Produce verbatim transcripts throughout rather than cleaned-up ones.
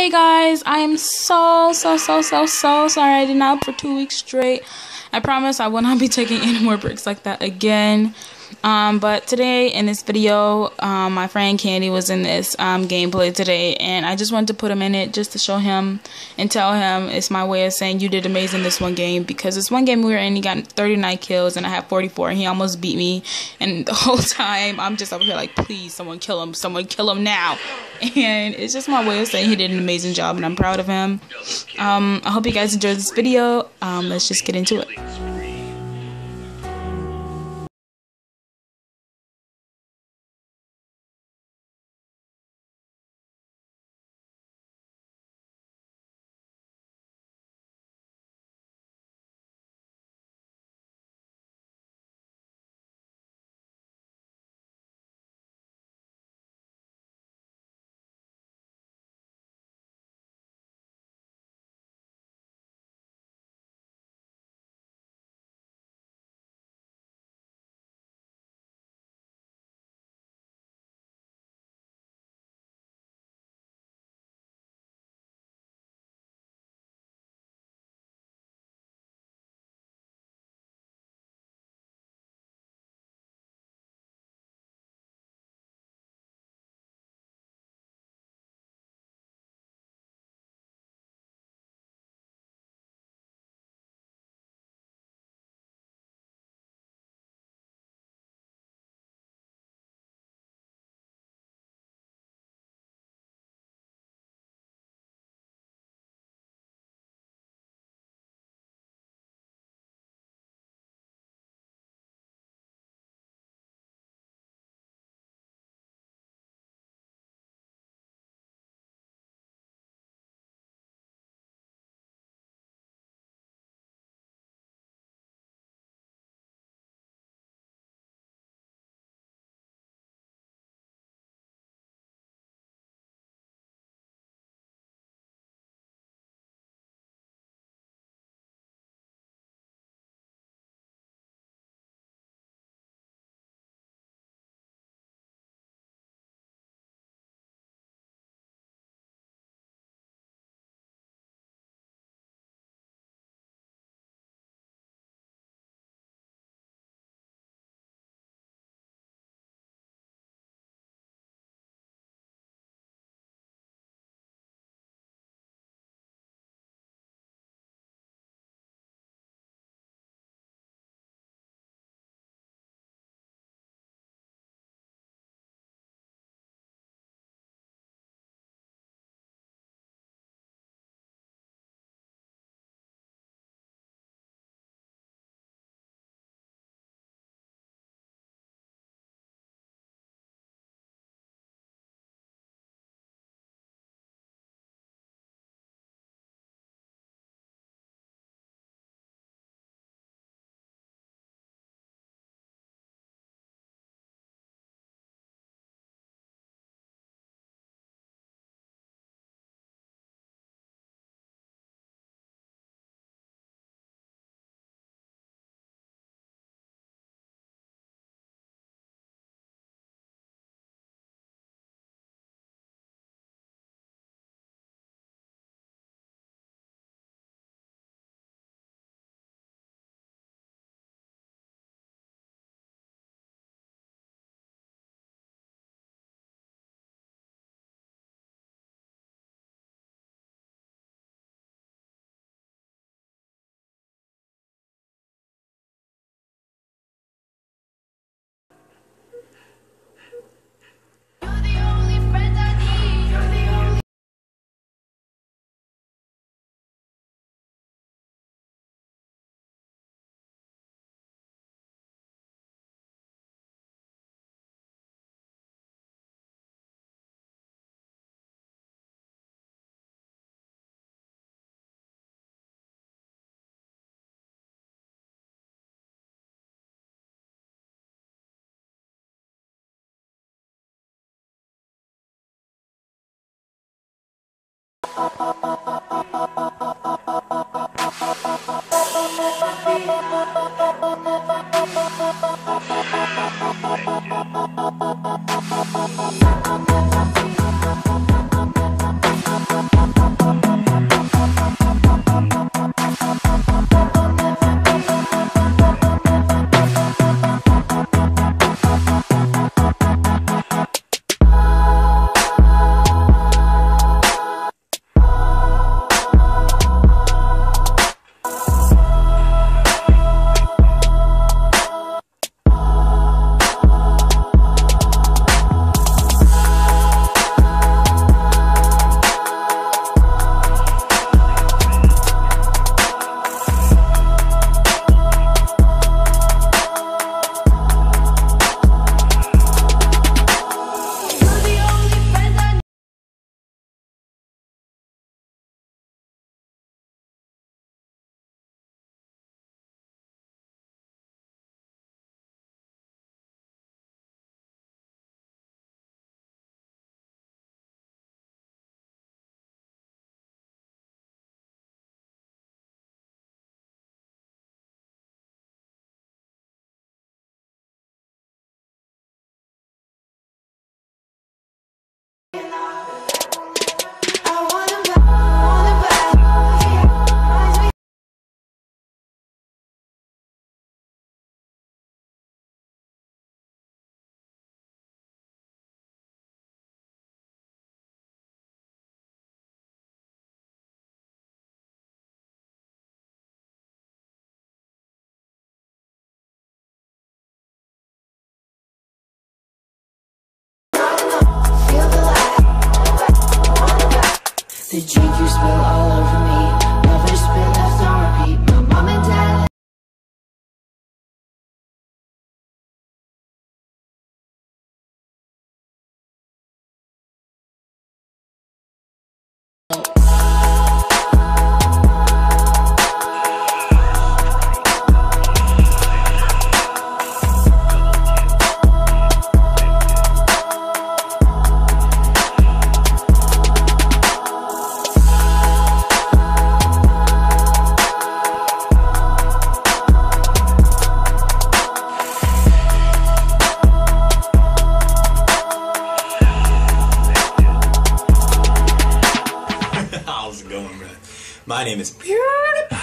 Hey guys, I am so, so, so, so, so sorry I did not for two weeks straight. I promise I will not be taking any more breaks like that again. Um, but today in this video, um, my friend Candy was in this um, gameplay today, and I just wanted to put him in it just to show him and tell him it's my way of saying you did amazing this one game, because this one game we were in, he got thirty-nine kills and I had forty-four, and he almost beat me, and the whole time I'm just over here like, please someone kill him, someone kill him now. And it's just my way of saying he did an amazing job and I'm proud of him. um, I hope you guys enjoyed this video. Um, let's just get into it. The drink you spill all over me, never spit left on repeat. My mom and dad. How's it going, man? My name is Pewdiepie.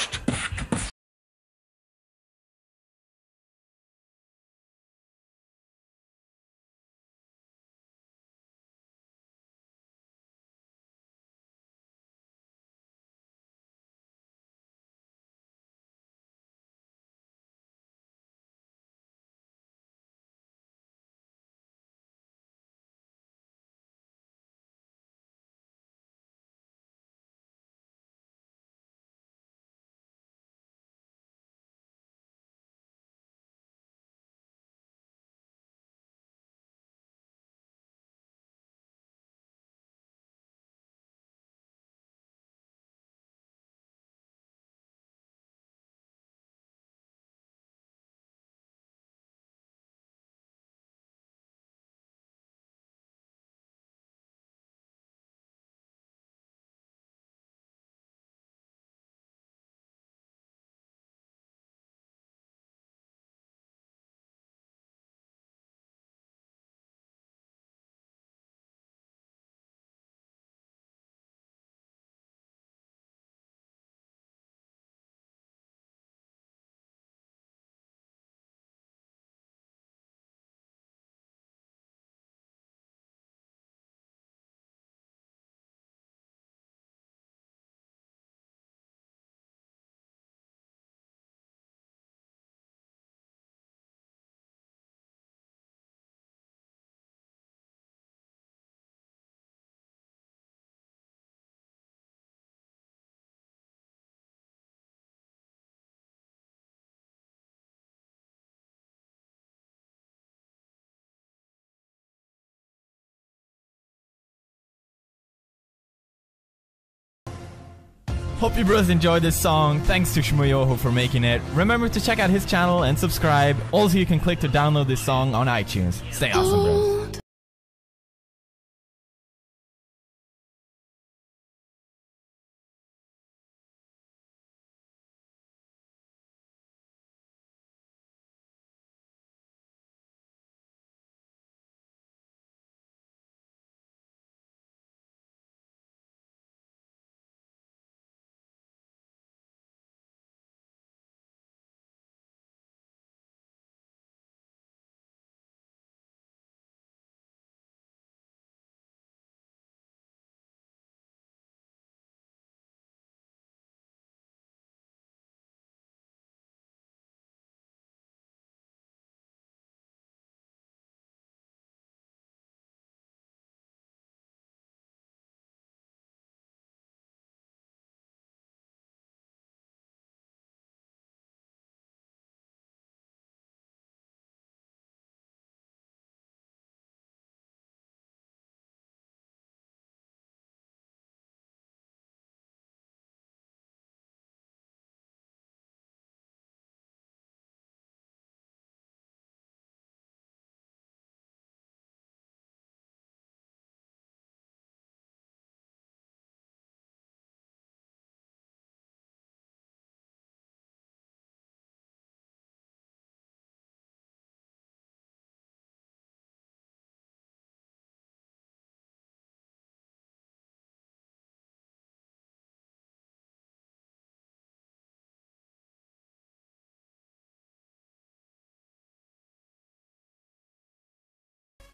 Hope you bros enjoyed this song. Thanks to Shmoyoho for making it. Remember to check out his channel and subscribe. Also, you can click to download this song on iTunes. Stay awesome, bros.